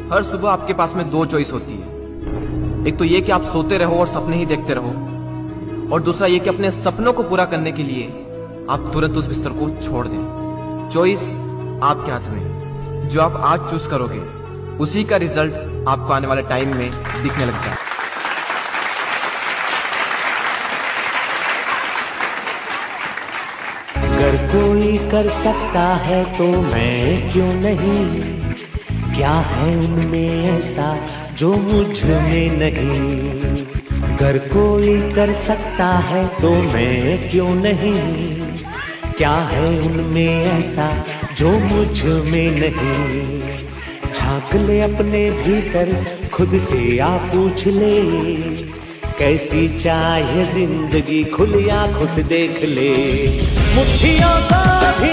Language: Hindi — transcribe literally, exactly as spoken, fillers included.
हर सुबह आपके पास में दो चॉइस होती है। एक तो ये कि आप सोते रहो और सपने ही देखते रहो, और दूसरा ये कि अपने सपनों को पूरा करने के लिए आप तुरंत उस बिस्तर को छोड़ दें। चॉइस आपके हाथ में। जो आप आज चूज करोगे उसी का रिजल्ट आपको आने वाले टाइम में दिखने लग जाए। अगर कोई कर सकता है तो मैं क्यों नहीं? क्या है उनमें ऐसा जो मुझ में नहीं? अगर कोई कर सकता है तो मैं क्यों नहीं? क्या है उनमें ऐसा जो मुझ में नहीं? झांक ले अपने भीतर, खुद से आ पूछ ले, कैसी चाहे जिंदगी खुली आंखों से देख ले। मुट्ठियों को भी